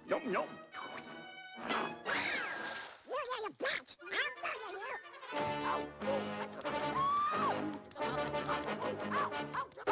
Yum, yum. Yeah, you bitch! I'm you! Oh, oh, oh, oh, oh, oh, oh, oh,